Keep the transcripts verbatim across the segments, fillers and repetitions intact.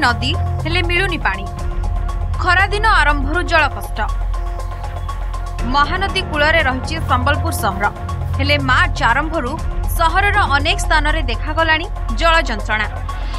नदी हेले मिलुनी पानी। खरा दिन आरंभरू जल कष्ट। महानदी कूलरे रही संबलपुर सहर हेले मार्च आरंभरू सहरर अनेक स्थान में देखागलानी जल जंत्रणा।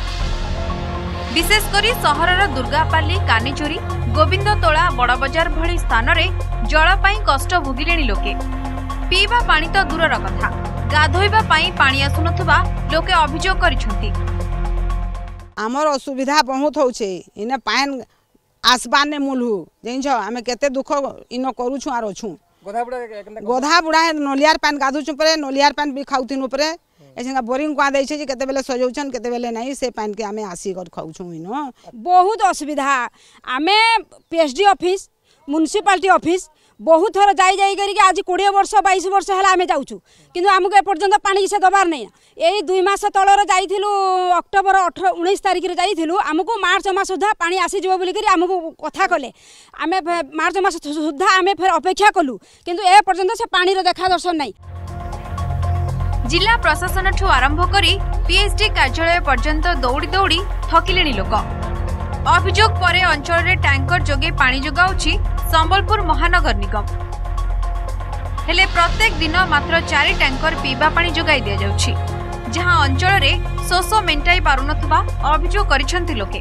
विशेषकर सहरर दुर्गापाली, कानीचुरी, गोविंदतोला, बड़बजार भली स्थान में जल पाई कष्ट भोगिले लोके। पीवा पानी तो दूरर कथा, गाधोइबा पाई पानी आसुनथुबा लोके अभियोग करिसंती। आमर असुविधा बहुत होछे। इने पान आसबाने मुलहु जेंछ आमे केते दुख इन करूछु आरो छु। गोधा बुढ़ा गोधा बुढ़ा नलियार पान गाधुछु परे, नलियार पान भी खाउथिनु परे। एसेंगा बोरिंग को देछे जे केते बेले सजौछन, केते बेले नहीं, से पान के आमे आसी कर खाउछु। इनो बहुत असुविधा। आमे पीएचडी ऑफिस, म्युनिसिपालिटी ऑफिस बहुत थर जाई जाई करी आज कोड़े वर्ष बाईस वर्ष है आम जाऊँ किंतु आमको एपर्यंत पानी से दबार नहीं। यही दुई मास तलर जाइलु अक्टोबर अठर उन्नीस तारिख रे जाइलु आमको मार्च मास सुधा पानी आसीज बोलिक आमको कथा कले। आम मार्च मास सुधा आम फिर अपेक्षा कलु किंतु ए पर्यंत से पानी देखा दर्शन नहीं। जिला प्रशासन ठू आरंभ करी पीएचडी कार्यालय पर्यंत दौड़ी दौड़ी थकिले लोक। अभियोग परे अंचल रे टैंकर जोगे पानी जोगाउछि संबलपुर महानगर निगम। हेले प्रत्येक दिन मात्र चारि टैंकर पीवा पानी जोगाई दिया जाउछि, जहां अंचल रे शोष मेंटाई पारुनथबा अभियोग करिसंति लोके।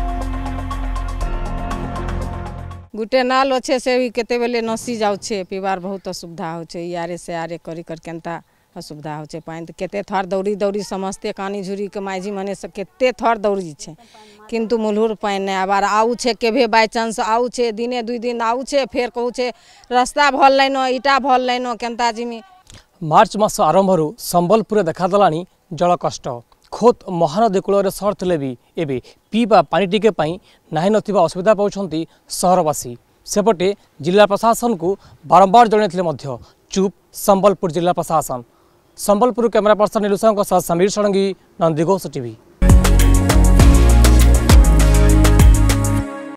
गुटे नाल अच्छे से केते बेले नसी जाउछे, पीवार बहुत असुविधा होछे। यारे से आरे करी कर केनता असुविधा होछे। पानी तो केते थर दौड़ी दौड़ी समस्ते कानी झुरी के माइजी मने से केते थर दौड़ी छे किंतु मुलहुर पानी नहीं आबार आउ छे। केभे बाय चांस आउ छे, दिने दुई दिन आउ छे, फेर कहू छे रास्ता भल लाइनो, इटा भल लाइनो, केनता जिमी। मार्च मास आरंभरू संबलपुर देखादेलानी जल कष्ट। खोद महानदी कूल सहर थे भी एवं पीवा पानी टिके नाही नथिबा असुविधा पाउछंती सहरवासी। सेपटे जिला प्रशासन को बारंबार जणाइथिले चुप संबलपुर जिला प्रशासन। Sambalpur camera person Nilusha Samir Sadangi, Nandighosh TV.